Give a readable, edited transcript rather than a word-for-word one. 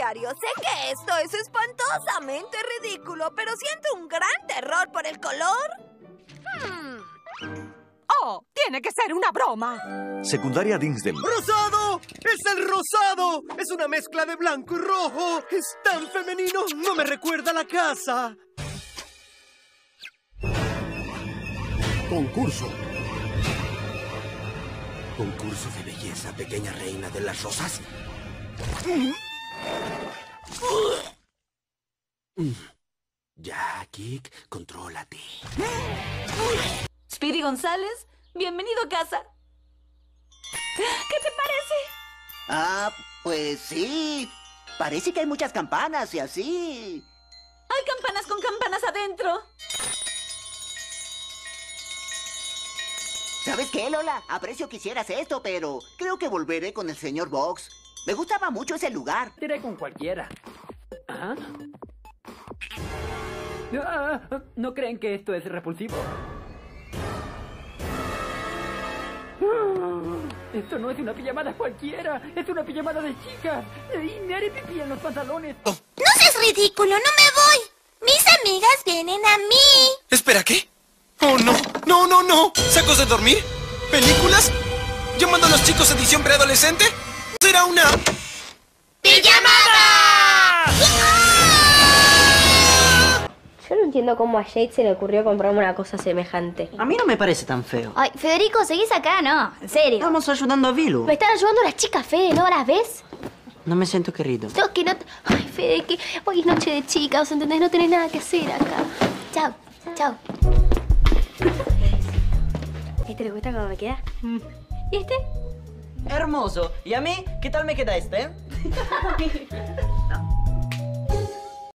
vestuario. Sé que esto es espantosamente ridículo, pero siento un gran terror por el color. ¡Oh! ¡Tiene que ser una broma! Secundaria Dinsdale. ¡Rosado! ¡Es el rosado! ¡Es una mezcla de blanco y rojo! ¡Es tan femenino! ¡No me recuerda a la casa! Concurso. Concurso de belleza, pequeña reina de las rosas. Ya, Kik, contrólate. Speedy González, bienvenido a casa. ¿Qué te parece? Ah, pues sí. Parece que hay muchas campanas y así. Hay campanas con campanas adentro. ¿Sabes qué, Lola? Aprecio que hicieras esto, pero creo que volveré con el señor Box. Me gustaba mucho ese lugar. Iré con cualquiera. ¿Ah? ¿No creen que esto es repulsivo? Esto no es una pijamada cualquiera. Es una pijamada de chicas. Y me haré pipí en los pantalones. No seas ridículo, no me voy. Mis amigas vienen a mí. Espera, ¿qué? ¡Oh, no! ¡No, no, no! ¿Sacos de dormir? ¿Películas? ¿Llamando a los chicos edición preadolescente? ¡Será una... ¡Pijamada! Yo no entiendo cómo a Jade se le ocurrió comprarme una cosa semejante. A mí no me parece tan feo. Ay, Federico, ¿seguís acá? No, en serio. Estamos ayudando a Vilu. Me están ayudando las chicas, Fede, ¿no las ves? No me siento querido. No, que no... Ay, Fede, que hoy es noche de chicas, ¿entendés? No tenés nada que hacer acá. Chao, chao. ¿Este le gusta cómo me queda? ¿Y este? Hermoso. ¿Y a mí? ¿Qué tal me queda este?